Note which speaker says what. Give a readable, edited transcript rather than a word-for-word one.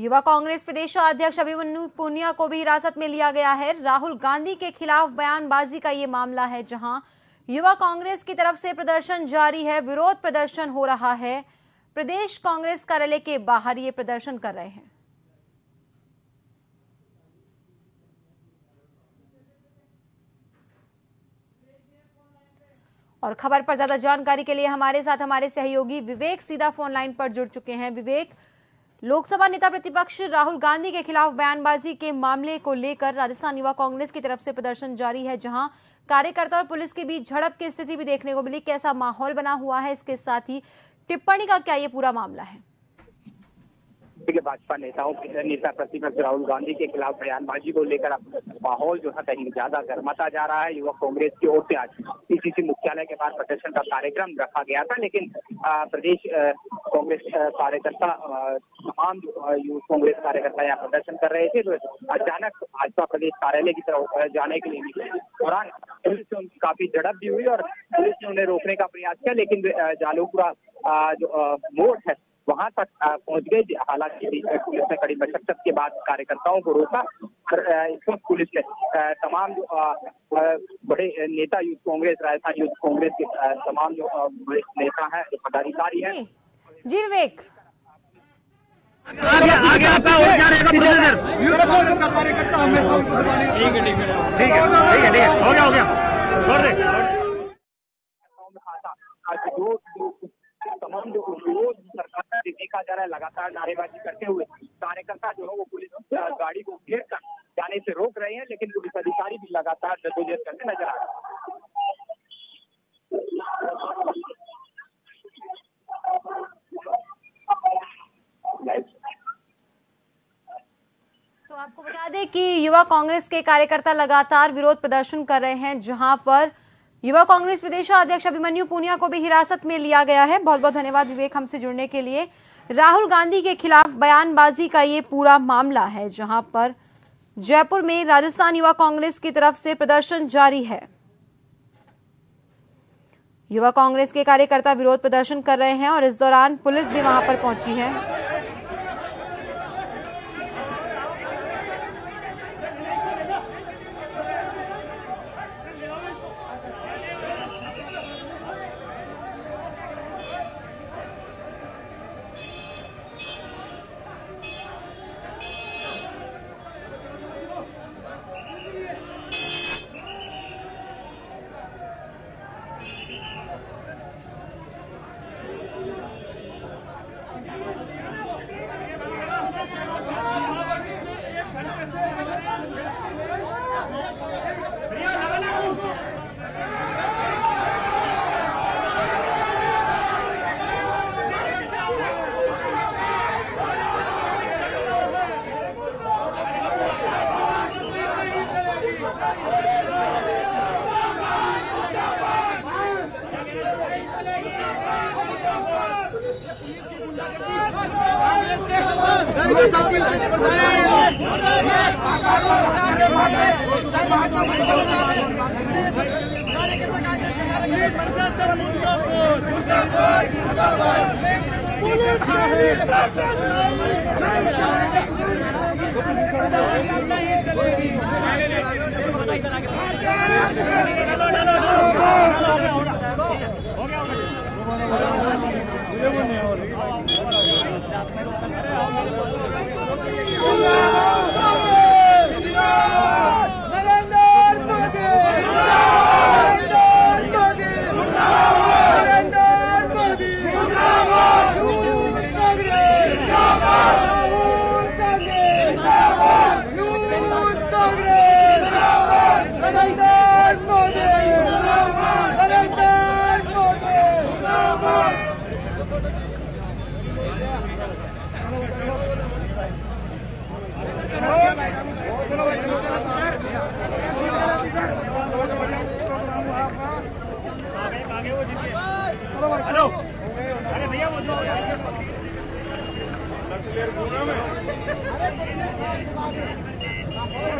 Speaker 1: युवा कांग्रेस प्रदेश अध्यक्ष अभिमन्यु पुनिया को भी हिरासत में लिया गया है। राहुल गांधी के खिलाफ बयानबाजी का ये मामला है, जहां युवा कांग्रेस की तरफ से प्रदर्शन जारी है। विरोध प्रदर्शन हो रहा है। प्रदेश कांग्रेस कार्यालय के बाहर ये प्रदर्शन कर रहे हैं। और खबर पर ज्यादा जानकारी के लिए हमारे साथ हमारे सहयोगी विवेक सीधा फोन लाइन पर जुड़ चुके हैं। विवेक, लोकसभा नेता प्रतिपक्ष राहुल गांधी के खिलाफ बयानबाजी के मामले को लेकर राजस्थान युवा कांग्रेस की तरफ से प्रदर्शन जारी है, जहां कार्यकर्ता और पुलिस के बीच झड़प की स्थिति भी देखने को मिली। कैसा माहौल बना हुआ है, इसके साथ ही टिप्पणी का क्या ये पूरा मामला है?
Speaker 2: भाजपा नेता प्रतिपक्ष राहुल गांधी के खिलाफ बयानबाजी को लेकर माहौल जो है कहीं ज्यादा गर्माता जा रहा है। युवा कांग्रेस की ओर से आज पीसीसी मुख्यालय के पास प्रदर्शन का कार्यक्रम रखा गया था, लेकिन प्रदेश कांग्रेस कार्यकर्ता तमाम युवा कांग्रेस कार्यकर्ता यहाँ प्रदर्शन कर रहे थे, तो अचानक भाजपा प्रदेश कार्यालय की तरफ जाने के लिए निकले। दौरान पुलिस से काफी झड़प भी हुई और पुलिस ने उन्हें रोकने का प्रयास किया, लेकिन जालूपुरा जो मोड़ है वहां तक पहुंच गए। हालांकि पुलिस ने कड़ी मशक्कत के बाद कार्यकर्ताओं को रोका। इस वक्त पुलिस ने तमाम बड़े नेता यूथ कांग्रेस, राजस्थान यूथ कांग्रेस के तमाम जो बड़े नेता हैं, पदाधिकारी हैं।
Speaker 1: जी विवेक,
Speaker 3: आगे आपका और क्या रहेगा प्रोसीजर? यूथ कांग्रेस का कार्यकर्ता हमेशा उनको दबाने। ठीक है, हो गया छोड़ दे। तमाम जो विरोध सरकार से देखा जा रहा है, लगातार नारेबाजी करते हुए कार्यकर्ता जो है वो पुलिस गाड़ी को घेर कर जाने से रोक रहे हैं, लेकिन पुलिस अधिकारी भी लगातार जद्दोजहद करते नजर आ रहे हैं।
Speaker 1: तो आपको बता दें कि युवा कांग्रेस के कार्यकर्ता लगातार विरोध प्रदर्शन कर रहे हैं, जहां पर युवा कांग्रेस प्रदेश अध्यक्ष अभिमन्यु पुनिया को भी हिरासत में लिया गया है। बहुत बहुत धन्यवाद विवेक हमसे जुड़ने के लिए। राहुल गांधी के खिलाफ बयानबाजी का ये पूरा मामला है, जहां पर जयपुर में राजस्थान युवा कांग्रेस की तरफ से प्रदर्शन जारी है। युवा कांग्रेस के कार्यकर्ता विरोध प्रदर्शन कर रहे हैं और इस दौरान पुलिस भी वहां पर पहुंची है।
Speaker 3: हेलो, अरे भैया वो जो